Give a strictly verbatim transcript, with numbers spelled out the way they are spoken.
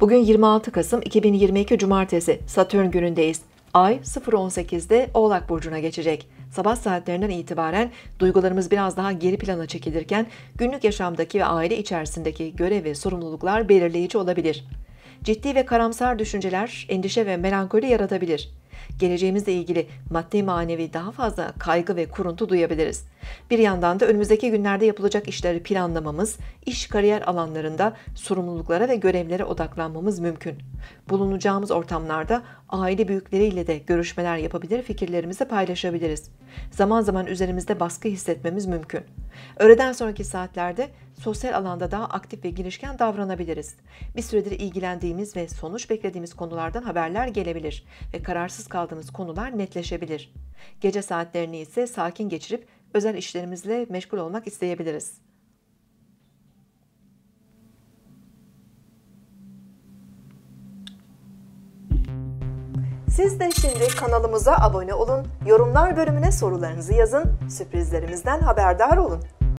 Bugün yirmi altı Kasım iki bin yirmi iki Cumartesi, Satürn günündeyiz. Ay sıfır on sekizde Oğlak Burcu'na geçecek. Sabah saatlerinden itibaren duygularımız biraz daha geri plana çekilirken günlük yaşamdaki ve aile içerisindeki görev ve sorumluluklar belirleyici olabilir. Ciddi ve karamsar düşünceler endişe ve melankoli yaratabilir. Geleceğimizle ilgili maddi manevi daha fazla kaygı ve kuruntu duyabiliriz. Bir yandan da önümüzdeki günlerde yapılacak işleri planlamamız, iş kariyer alanlarında sorumluluklara ve görevlere odaklanmamız mümkün. Bulunacağımız ortamlarda aile büyükleriyle de görüşmeler yapabilir, fikirlerimizi paylaşabiliriz. Zaman zaman üzerimizde baskı hissetmemiz mümkün. Öğleden sonraki saatlerde sosyal alanda daha aktif ve girişken davranabiliriz. Bir süredir ilgilendiğimiz ve sonuç beklediğimiz konulardan haberler gelebilir ve kararsız kaldığımız konular netleşebilir. Gece saatlerini ise sakin geçirip özel işlerimizle meşgul olmak isteyebiliriz. Siz de şimdi kanalımıza abone olun, yorumlar bölümüne sorularınızı yazın, sürprizlerimizden haberdar olun.